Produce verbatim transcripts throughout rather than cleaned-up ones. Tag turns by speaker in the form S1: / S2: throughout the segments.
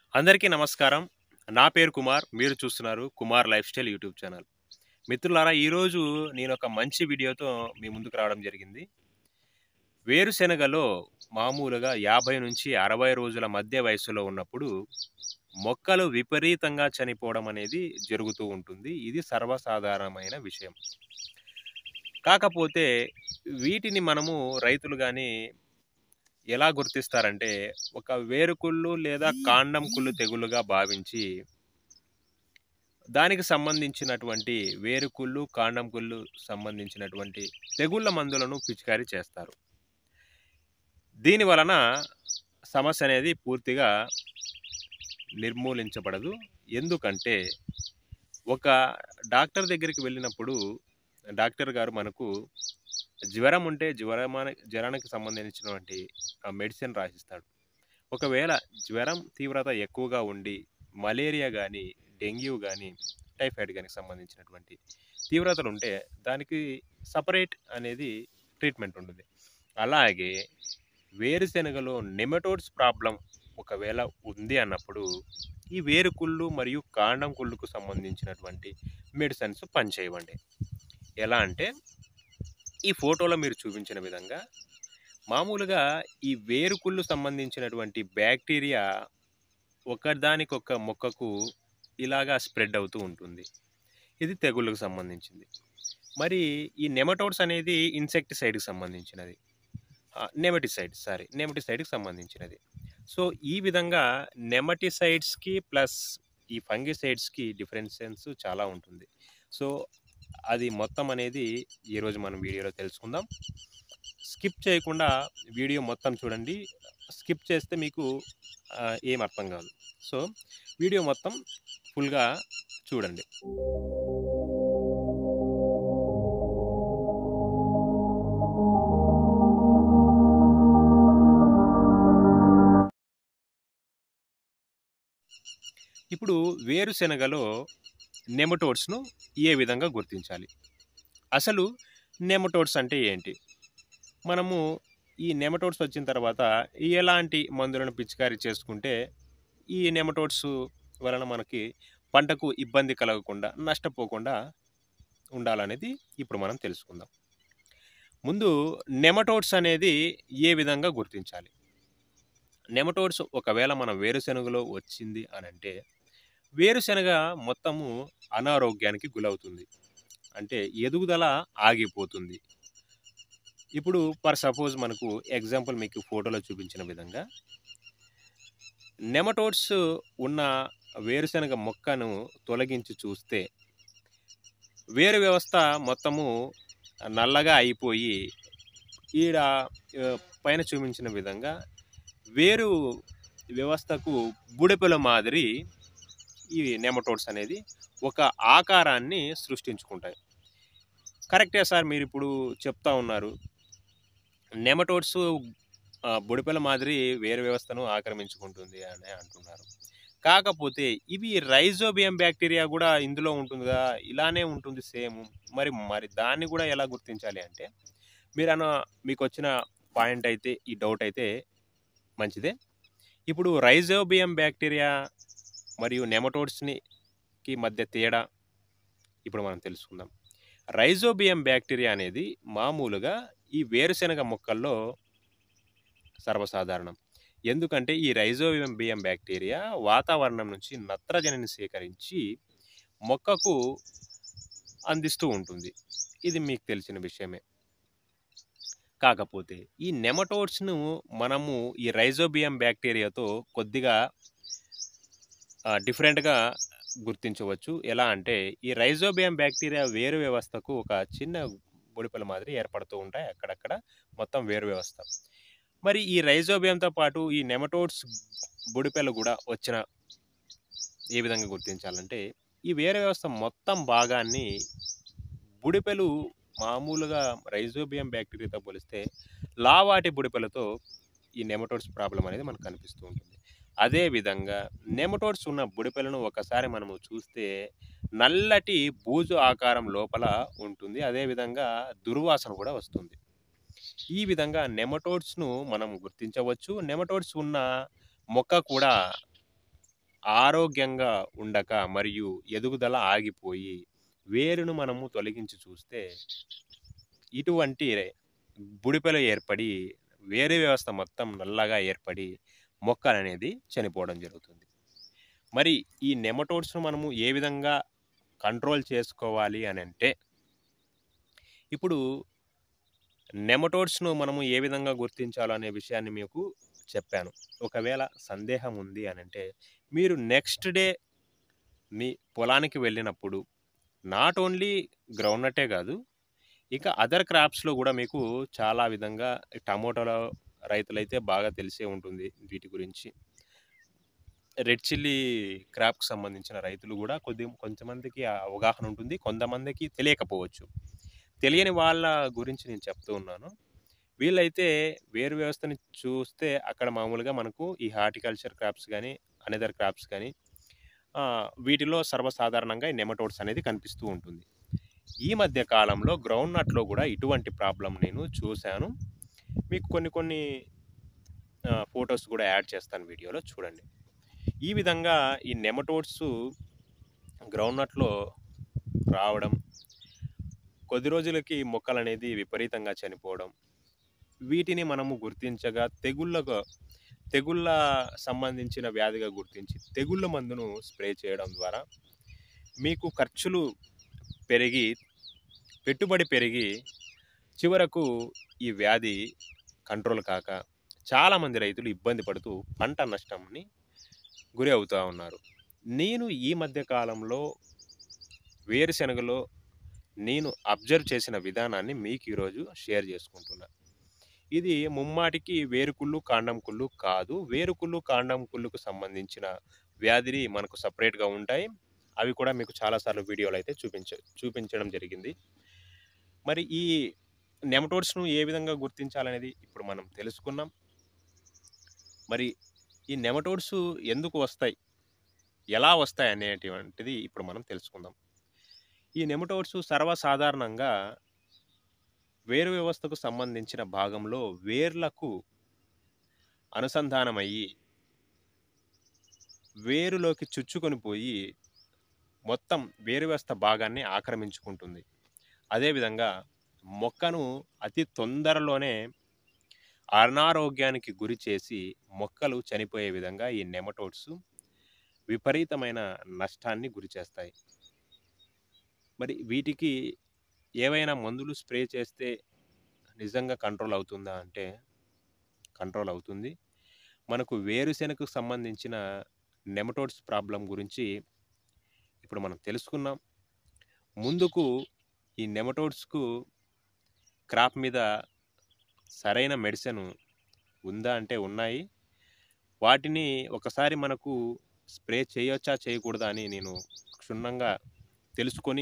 S1: అందరికీ నమస్కారం. నా పేరు కుమార్. మీరు చూస్తున్నారు Kumar lifestyle YouTube channel. మిత్రులారా, ఈరోజు నేనొక మంచి వీడియోతో మీ ముందుకు రావడం జరిగింది. వేరుశెనగలో మామూలుగా యాభై నుంచి అరవై రోజుల మధ్య వయస్సులో ఉన్నప్పుడు మొక్కలు విపరీతంగా చనిపోవడం అనేది జరుగుతూ ఉంటుంది. ఇది సర్వసాధారణమైన విషయం. కాకపోతే వీటిని మనము రైతులు గాని ఎలా గుర్తిస్తారంటే, ఒక వేరుకుళ్ళు లేదా కాండం కుళ్ళు తెగులుగా భావించి దానికి సంబంధించినటువంటి వేరుకుళ్ళు, కాండం కుళ్ళు సంబంధించినటువంటి తెగుళ్ళ మందులను పిచికారీ చేస్తారు. దీని వలన సమస్య అనేది పూర్తిగా నిర్మూలించబడదు. ఎందుకంటే ఒక డాక్టర్ దగ్గరికి వెళ్ళినప్పుడు డాక్టర్ గారు మనకు జ్వరం ఉంటే జ్వరమాన జ్వరానికి సంబంధించినటువంటి ఆ మెడిసిన్ రాసిస్తాడు. ఒకవేళ జ్వరం తీవ్రత ఎక్కువగా ఉండి మలేరియా కానీ, డెంగ్యూ కానీ, టైఫాయిడ్ కానీ సంబంధించినటువంటి తీవ్రతలు ఉంటే దానికి సపరేట్ అనేది ట్రీట్మెంట్ ఉంటుంది. అలాగే వేరుశెనగలో నెమటోడ్స్ ప్రాబ్లం ఒకవేళ ఉంది అన్నప్పుడు ఈ వేరుకుళ్ళు మరియు కాండం కుళ్ళుకు సంబంధించినటువంటి మెడిసిన్స్ పనిచేయవండి. ఎలా అంటే ఈ ఫోటోలో మీరు చూపించిన విధంగా మామూలుగా ఈ వేరుకుళ్ళు సంబంధించినటువంటి బ్యాక్టీరియా ఒకదానికొక మొక్కకు ఇలాగా స్ప్రెడ్ అవుతూ ఉంటుంది. ఇది తెగుళ్ళకు సంబంధించింది. మరి ఈ నెమటోడ్స్ అనేది ఇన్సెక్టిసైడ్కి సంబంధించినది. నెమటిసైడ్ సారీ నెమటిసైడ్కి సంబంధించినది. సో ఈ విధంగా నెమటిసైడ్స్కి ప్లస్ ఈ ఫంగిసైడ్స్కి డిఫరెన్సెన్స్ చాలా ఉంటుంది. సో అది మొత్తం అనేది ఈరోజు మనం వీడియోలో తెలుసుకుందాం. స్కిప్ చేయకుండా వీడియో మొత్తం చూడండి. స్కిప్ చేస్తే మీకు ఏం అర్థం కాదు. సో వీడియో మొత్తం ఫుల్గా చూడండి. ఇప్పుడు వేరుశెనగలో నెమటోడ్స్ను ఏ విధంగా గుర్తించాలి? అసలు నెమటోడ్స్ అంటే ఏంటి? మనము ఈ నెమటోడ్స్ వచ్చిన తర్వాత ఎలాంటి మందులను పిచికారీ చేసుకుంటే ఈ నెమటోడ్స్ వలన మనకి పంటకు ఇబ్బంది కలగకుండా, నష్టపోకుండా ఉండాలనేది ఇప్పుడు మనం తెలుసుకుందాం. ముందు నెమటోడ్స్ అనేది ఏ విధంగా గుర్తించాలి? నెమటోడ్స్ ఒకవేళ మన వేరుశెనగలో వచ్చింది అనంటే వేరుశెనగ మొత్తము అనారోగ్యానికి గురవుతుంది. అంటే ఎదుగుదల ఆగిపోతుంది. ఇప్పుడు ఫర్ సపోజ్ మనకు ఎగ్జాంపుల్ మీకు ఫోటోలో చూపించిన విధంగా నెమటోడ్స్ ఉన్న వేరుశెనగ మొక్కను తొలగించి చూస్తే వేరు వ్యవస్థ మొత్తము నల్లగా అయిపోయి ఈడ పైన చూపించిన విధంగా వేరు వ్యవస్థకు బుడపెల మాదిరి ఈ నెమటోడ్స్ అనేది ఒక ఆకారాన్ని సృష్టించుకుంటాయి. కరెక్టే సార్, మీరు ఇప్పుడు చెప్తా ఉన్నారు. నెమటోడ్స్ బుడపెల మాదిరి వేరు వ్యవస్థను ఆక్రమించుకుంటుంది అని అంటున్నారు. కాకపోతే ఇవి రైజోబియం బ్యాక్టీరియా కూడా ఇందులో ఉంటుందిగా, ఇలానే ఉంటుంది సేమ్. మరి మరి దాన్ని కూడా ఎలా గుర్తించాలి అంటే మీరు అన్న మీకు వచ్చిన పాయింట్ అయితే ఈ డౌట్ అయితే మంచిదే. ఇప్పుడు రైజోబియం బ్యాక్టీరియా మరియు నెమటోడ్స్ని కి మధ్య తేడా ఇప్పుడు మనం తెలుసుకుందాం. రైజోబియం బ్యాక్టీరియా అనేది మామూలుగా ఈ వేరుశెనగ మొక్కల్లో సర్వసాధారణం. ఎందుకంటే ఈ రైజోబియం బియం బ్యాక్టీరియా వాతావరణం నుంచి నత్రజనిని సేకరించి మొక్కకు అందిస్తూ ఉంటుంది. ఇది మీకు తెలిసిన విషయమే. కాకపోతే ఈ నెమటోడ్స్ను మనము ఈ రైజోబియం బ్యాక్టీరియాతో కొద్దిగా డిఫరెంట్గా గుర్తించవచ్చు. ఎలా అంటే ఈ రైజోబియం బ్యాక్టీరియా వేరు వ్యవస్థకు ఒక చిన్న బుడిపెల మాదిరి ఏర్పడుతూ ఉంటాయి అక్కడక్కడ మొత్తం వేరు వ్యవస్థ. మరి ఈ రైజోబియంతో పాటు ఈ నెమటోడ్స్ బుడిపెలు కూడా వచ్చిన ఏ విధంగా గుర్తించాలంటే ఈ వేరు వ్యవస్థ మొత్తం భాగాన్ని బుడిపెలు మామూలుగా రైజోబియం బ్యాక్టీరియాతో పోలిస్తే లావాటి బుడిపెలతో ఈ నెమటోడ్స్ ప్రాబ్లం అనేది మనకు కనిపిస్తూ ఉంటుంది. అదేవిధంగా నెమటోడ్స్ ఉన్న బుడిపెలను ఒకసారి మనము చూస్తే నల్లటి బూజు ఆకారం లోపల ఉంటుంది. అదేవిధంగా దుర్వాసన కూడా వస్తుంది. ఈ విధంగా నెమటోడ్స్ను మనం గుర్తించవచ్చు. నెమటోడ్స్ ఉన్న మొక్క కూడా ఆరోగ్యంగా ఉండక మరియు ఎదుగుదల ఆగిపోయి వేరును మనము తొలగించి చూస్తే ఇటువంటి బుడిపెలు ఏర్పడి వేరు వ్యవస్థ మొత్తం నల్లగా ఏర్పడి మొక్కలనేది చనిపోవడం జరుగుతుంది. మరి ఈ నెమటోడ్స్‌ను మనము ఏ విధంగా కంట్రోల్ చేసుకోవాలి అనంటే ఇప్పుడు నెమటోడ్స్‌ను మనము ఏ విధంగా గుర్తించాలో అనే విషయాన్ని మీకు చెప్పాను. ఒకవేళ సందేహం ఉంది అనంటే మీరు నెక్స్ట్ డే మీ పొలానికి వెళ్ళినప్పుడు నాట్ ఓన్లీ గ్రౌండ్‌నట్టే గాదు, ఇక అదర్ క్రాప్స్‌లో గూడా మీకు చాలా విధంగా టమోటాల రైతులైతే బాగా తెలిసే ఉంటుంది వీటి గురించి. రెడ్ చిల్లీ క్రాప్‌కి సంబంధించిన రైతులు గూడా కొద్ది కొంతమందికి ఆ అవగాహన ఉంటుంది. కొంతమందికి తెలియకపోవచ్చు. తెలియని వాళ్ళ గురించి నేను చెప్తూ ఉన్నాను. వీళ్ళైతే వేరు వ్యవస్థని చూస్తే అక్కడ మామూలుగా మనకు ఈ హార్టికల్చర్ క్రాప్స్ గానీ, అనదర్ క్రాప్స్ గానీ ఆహ్, వీటిలో సర్వసాధారణంగా ఈ నెమటోడ్స్ అనేది కనిపిస్తూ ఉంటుంది. ఈ మధ్య కాలంలో గ్రౌండ్ నట్‌లో గూడా ఇటువంటి ప్రాబ్లమ్ నేను చూశాను. మీకు కొన్ని కొన్ని ఆహ్, ఫోటోస్ గూడా యాడ్ చేస్తాను వీడియోలో చూడండి. ఈ విధంగా ఈ నెమటోడ్స్ గ్రౌండ్ నట్‌లో రావడం, కొద్ది రోజులకి మొక్కలనేది విపరీతంగా చనిపోవడం, వీటిని మనము గుర్తించగా తెగుళ్ళగా తెగుళ్ళ సంబంధించిన వ్యాధిగా గుర్తించి తెగుళ్ళ మందును స్ప్రే చేయడం ద్వారా మీకు ఖర్చులు పెరిగి, పెట్టుబడి పెరిగి చివరకు ఈ వ్యాధి కంట్రోల్ కాక చాలామంది రైతులు ఇబ్బంది పడుతూ పంట నష్టంని గురి అవుతా ఉన్నారు. నేను ఈ మధ్య కాలంలో వేరుశెనగలో నేను అబ్జర్వ్ చేసిన విధానాన్ని మీకు ఈరోజు షేర్ చేసుకుంటున్నా. ఇది ముమ్మాటికి వేరుకుళ్ళు, కాండం కుళ్ళు కాదు. వేరుకుళ్ళు, కాండం కుళ్ళుకు సంబంధించిన వ్యాధిని మనకు సెపరేట్‌గా ఉంటాయి. అవి కూడా మీకు చాలా సార్లు వీడియోలో అయితే చూపించ చూపించడం జరిగింది. మరి ఈ నెమటోడ్స్‌ను ఏ విధంగా గుర్తించాలనేది ఇప్పుడు మనం తెలుసుకున్నాం. మరి ఈ నెమటోడ్స్ ఎందుకు వస్తాయి? ఎలా వస్తాయి అనేటువంటిది ఇప్పుడు మనం తెలుసుకుందాం. ఈ నెమటోడ్స్ సర్వసాధారణంగా వేరు వ్యవస్థకు సంబంధించిన భాగంలో వేర్లకు అనుసంధానమయ్యి వేరులోకి చొచ్చుకొని పోయి మొత్తం వేరు వ్యవస్థ భాగాన్ని ఆక్రమించుకుంటుంది. అదేవిధంగా మొక్కను అతి తొందరలోనే అనారోగ్యానికి గురి చేసి మొక్కలు చనిపోయే విధంగా ఈ నెమటోడ్స్ విపరీతమైన నష్టాన్ని గురిచేస్తాయి. మరి వీటికి ఏవైనా మందులు స్ప్రే చేస్తే నిజంగా కంట్రోల్ అవుతుందా అంటే కంట్రోల్ అవుతుంది. మనకు వేరుశెనగకు సంబంధించిన నెమటోడ్స్ ప్రాబ్లమ్ గురించి ఇప్పుడు మనం తెలుసుకున్నాం. ముందుకు ఈ నెమటోడ్స్‌కు క్రాప్ మీద సరైన మెడిసిన్ ఉందా అంటే ఉన్నాయి. వాటిని ఒకసారి మనకు స్ప్రే చేయొచ్చా? చేయకూడదా? అని నేను క్షుణ్ణంగా తెలుసుకొని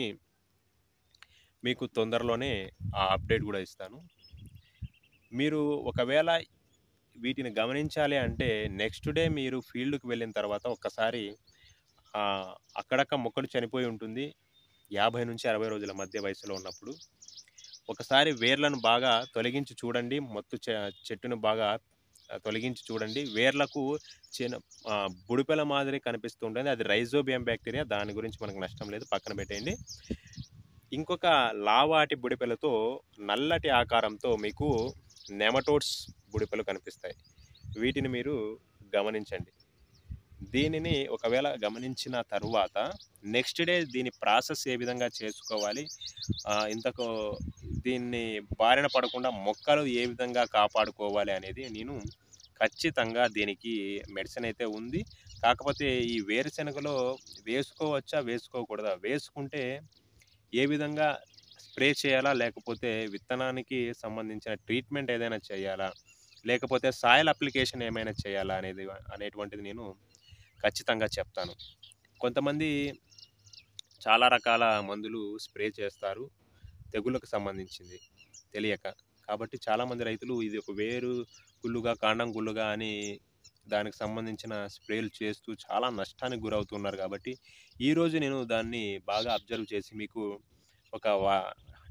S1: మీకు తొందరలోనే ఆ అప్డేట్ గూడా ఇస్తాను. మీరు ఒకవేళ వీటిని గమనించాలి అంటే నెక్స్ట్ డే మీరు ఫీల్డ్‌కి వెళ్ళిన తర్వాత ఒక్కసారి ఆహ్, అక్కడక్కడ మొక్కలు చనిపోయి ఉంటుంది. యాభై నుంచి అరవై రోజుల మధ్య వయసులో ఉన్నప్పుడు. ఒకసారి వేర్లను బాగా తొలగించి చూడండి. మొత్తు చె చెట్టును బాగా ఆహ్, తొలగించి చూడండి. వేర్లకు చిన్న ఆహ్, బుడిపెల మాదిరి కనిపిస్తూ ఉంటుంది. అది రైజోబియం బ్యాక్టీరియా. దాని గురించి మనకు నష్టం లేదు. పక్కన పెట్టేయండి. ఇంకొక లావాటి బుడిపెలతో నల్లటి ఆకారంతో మీకు నెమటోడ్స్ బుడిపెలు కనిపిస్తాయి. వీటిని మీరు గమనించండి. దీనిని ఒకవేళ గమనించిన తరువాత నెక్స్ట్ డే దీని ప్రాసెస్ ఏ విధంగా చేసుకోవాలి? ఆహ్, ఇంతకు దీన్ని బారిన పడకుండా మొక్కలు ఏ విధంగా కాపాడుకోవాలి అనేది నేను ఖచ్చితంగా దీనికి మెడిసిన్ అయితే ఉంది. కాకపోతే ఈ వేరుశెనగలో వేసుకోవచ్చా? వేసుకోకూడదా? వేసుకుంటే ఏ విధంగా స్ప్రే చేయాలా? లేకపోతే విత్తనానికి సంబంధించిన ట్రీట్మెంట్ ఏదైనా చేయాలా? లేకపోతే సాయిల్ అప్లికేషన్ ఏమైనా చేయాలా? అనేది అనేటువంటిది నేను ఖచ్చితంగా చెప్తాను. కొంతమంది చాలా రకాల మందులు స్ప్రే చేస్తారు. తెగుళ్ళకు సంబంధించింది తెలియక. కాబట్టి చాలామంది రైతులు ఇది ఒక వేరు కుళ్ళుగా, కాండం కుళ్ళుగా అని దానికి సంబంధించిన స్ప్రేలు చేస్తూ చాలా నష్టానికి గురవుతున్నారు కాబట్టి, ఈరోజు నేను దాన్ని బాగా అబ్జర్వ్ చేసి మీకు ఒక వా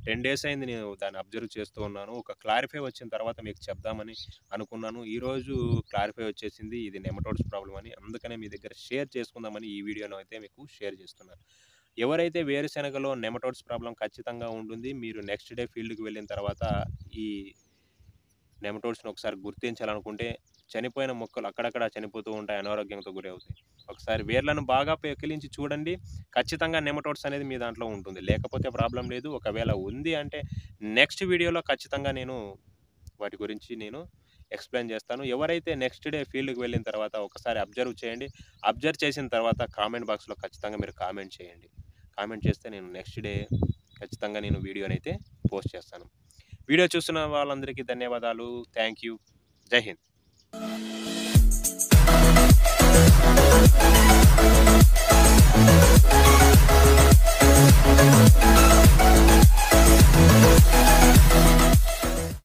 S1: టెన్ డేస్ అయింది నేను దాన్ని అబ్జర్వ్ చేస్తూ ఉన్నాను. ఒక క్లారిఫై వచ్చిన తర్వాత మీకు చెప్దామని అనుకున్నాను. ఈరోజు క్లారిఫై వచ్చేసింది. ఇది నెమటోడ్స్ ప్రాబ్లమ్ అని. అందుకనే మీ దగ్గర షేర్ చేసుకుందామని ఈ వీడియోలో అయితే మీకు షేర్ చేస్తున్నాను. ఎవరైతే వేరుశెనగలో నెమటోడ్స్ ప్రాబ్లమ్ ఖచ్చితంగా ఉంటుంది. మీరు నెక్స్ట్ డే ఫీల్డ్‌కి వెళ్ళిన తర్వాత ఈ నెమటోడ్స్‌ని ఒకసారి గుర్తించాలనుకుంటే చనిపోయిన మొక్కలు అక్కడక్కడ చనిపోతూ ఉంటాయి. అనారోగ్యంతో గురవుతాయి. ఒకసారి వేర్లను బాగా పెకిలించి చూడండి. ఖచ్చితంగా నెమటోడ్స్ అనేది మీ దాంట్లో ఉంటుంది. లేకపోతే ప్రాబ్లమ్ లేదు. ఒకవేళ ఉంది అంటే నెక్స్ట్ వీడియోలో ఖచ్చితంగా నేను వాటి గురించి నేను ఎక్స్‌ప్లెయిన్ చేస్తాను. ఎవరైతే నెక్స్ట్ డే ఫీల్డ్‌కి వెళ్ళిన తర్వాత ఒకసారి అబ్జర్వ్ చేయండి. అబ్జర్వ్ చేసిన తర్వాత కామెంట్ బాక్స్‌లో ఖచ్చితంగా మీరు కామెంట్ చేయండి. కామెంట్ చేస్తే నేను నెక్స్ట్ డే ఖచ్చితంగా నేను వీడియోనైతే పోస్ట్ చేస్తాను. వీడియో చూస్తున్న వాళ్ళందరికీ ధన్యవాదాలు. Thank you. జై హింద్.